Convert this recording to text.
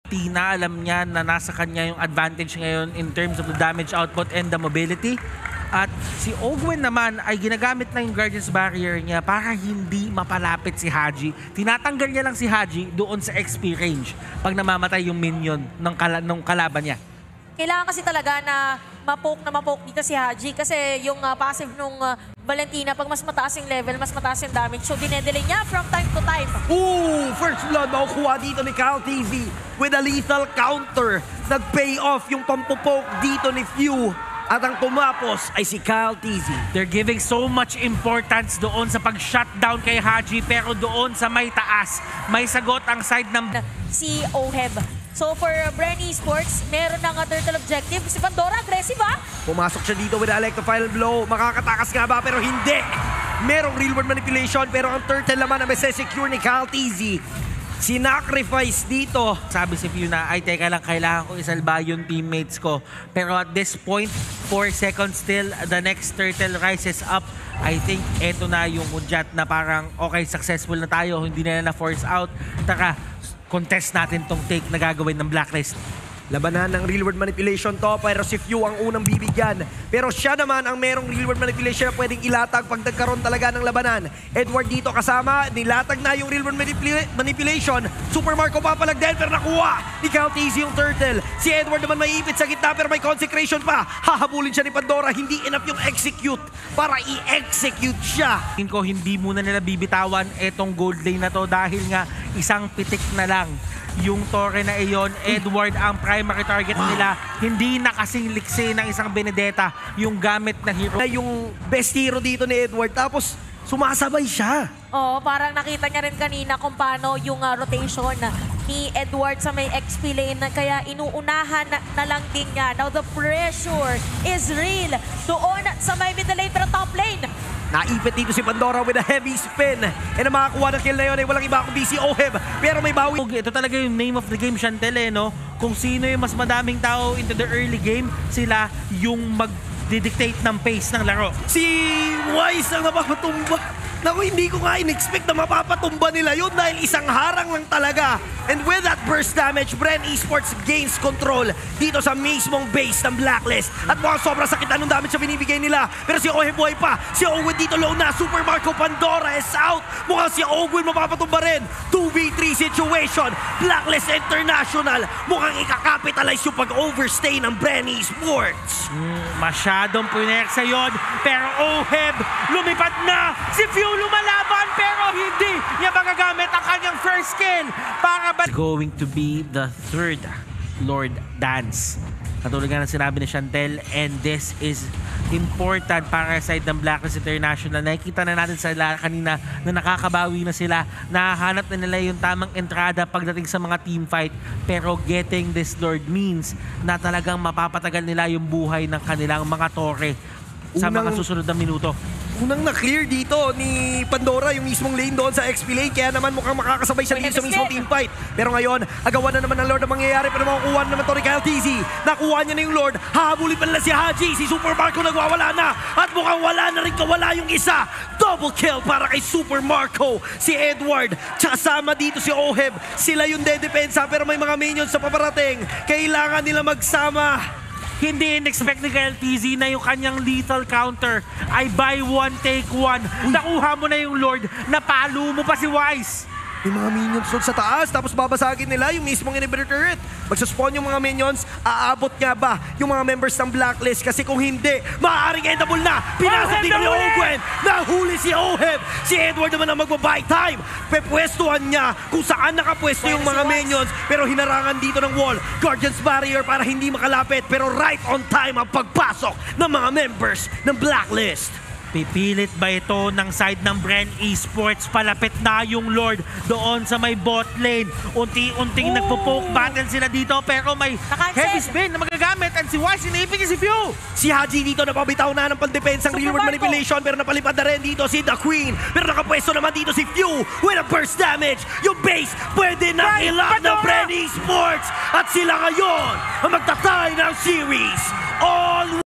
Tina, alam niya na nasa kanya yung advantage ngayon in terms of the damage output and the mobility. At si Ogwen naman ay ginagamit na yung Guardian's Barrier niya para hindi mapalapit si Haji. Tinatanggal niya lang si Haji doon sa XP range pag namamatay yung minion ng kalaban niya. Kailangan kasi talaga na mapoke dito si Haji kasi yung passive nung Valentina, pag mas mataas yung level, mas mataas yung damage. So dinedelay niya from time to time. Ooh! First blood makukuha dito ni Cal TV with a lethal counter. Nag-pay off yung pampupoke dito ni Few. At ang tumapos ay si Cal TV. They're giving so much importance doon sa pag-shutdown kay Haji, pero doon sa may taas, may sagot ang side ng Si Oheb. So for Bren Esports, meron ng turtle objective. Si Pandora, aggressive ha? Pumasok siya dito with Alec the final blow. Makakatakas nga ba? Pero hindi. Merong real world manipulation pero ang turtle naman na may secure ni Cal TZ. Sinacrifice dito. Sabi si Fiona, ay teka lang, kailangan ko isalba yung teammates ko. Pero at this point, 4 seconds still, the next turtle rises up. I think eto na yung Mudjat na parang okay, successful na tayo, hindi na na-force out. Taka, contest natin tong take na gagawin ng Blacklist. Labanan ng real world manipulation to, pero si Few ang unang bibigyan. Pero siya naman ang merong real world manipulation na pwedeng ilatag pag nagkaroon talaga ng labanan. Edward dito kasama, nilatag na yung real world manipulation. Super Marco papalag din, pero nakuha ni Cal TZ yung turtle. Si Edward naman maiipit sa gitna, pero may consecration pa. Hahabulin siya ni Pandora, hindi enough yung execute para i-execute siya. Tingin ko hindi muna nila bibitawan etong gold lane na to dahil nga isang pitik na lang yung Torre na iyon. Edward ang primary target nila. Hindi na kasing liksi ng isang Benedetta yung gamit na hero. Yung best hero dito ni Edward, tapos sumasabay siya. Oo, parang nakita niya rin kanina kung paano yung rotation ni Edward sa may XP lane. Kaya inuunahan na lang din niya. Now the pressure is real. Doon sa may middle lane pero top lane. Naipit dito si Pandora with a heavy spin. And ang makakuha ng kill na yun ay walang iba kundi si Oheb. Pero may bawi. Ito talaga yung name of the game, Chantel, no? Kung sino yung mas madaming tao into the early game, sila yung mag-dictate ng pace ng laro. Si Wise ang napapatumba. Naku, hindi ko nga in-expect na mapapatumba nila yun dahil isang harang lang talaga. And with that burst damage, Bren Esports gains control dito sa mismong base ng Blacklist. At mukhang sobrang sakit anong damage sa binibigay nila. Pero si Oheb buhay pa. Si Owen dito low na. Super Marco Pandora is out. Mukhang si Owen mapapatumba rin. 2v3 situation. Blacklist International. Mukhang ikakapitalize yung pag-overstay ng Bren Esports. Masyadong punersa yun. Pero Oheb, lumipad na. Si Few lumalaban pero hindi niya magagamit ang kanyang first kill para ba going to be the third Lord Dance. Katulad nga ng sinabi ni Chantel, and this is important para sa side ng Blacklist International. Nakikita na natin sa kanina na nakakabawi na sila. Nahanap na nila yung tamang entrada pagdating sa mga team fight. Pero getting this Lord means na talagang mapapatagal nila yung buhay ng kanilang mga torre sa mga susunod na minuto. Unang na-clear dito ni Pandora yung mismong lane doon sa XP lane. Kaya naman mukhang makakasabay siya dito sa mismong team fight. Pero ngayon, agawan na naman ng Lord ang mangyayari. Pero makukuha na naman to ni Kyle TZ. Nakuha niya na yung Lord. Hahabulin pa nila si Haji. Si Super Marco nagwawala na. At mukhang wala na rin kawala yung isa. Double kill para kay Super Marco. Si Edward. Kasama dito si Oheb. Sila yung dedepensa pero may mga minions sa paparating. Kailangan nila magsama. Hindi in-expect ni Kyle TZ na yung kanyang lethal counter ay buy one, take one. Nakuha mo na yung Lord, napalo mo pa si Wise. May mga minions doon sa taas, tapos babasagin nila yung mismong inhibitor turret. Magsaspawn yung mga minions, aabot nga ba yung mga members ng Blacklist? Kasi kung hindi, maaaring endable na. Pinasok din ni Ogwen, nahuli si Oheb. Si Edward naman ang magbabuy time. Pepwestuhan niya kung saan nakapwesto yung mga minions, pero hinarangan dito ng wall. Guardian's Barrier para hindi makalapit, pero right on time ang pagpasok ng mga members ng Blacklist. Pipilit ba ito ng side ng Bren Esports? Palapit na yung Lord doon sa may bot lane. Unti-unting nagpo-poke battle sila dito pero may heavy spin na magagamit at si Wise inaipin niya si Few. Si Haji dito napabitaw na ng pandepensang real world manipulation pero napalipad na rin dito si The Queen. Pero nakapwesto naman dito si Few with a burst damage. Yung base pwede na ilag ng Bren Esports at sila ngayon ang magtatay ng series. All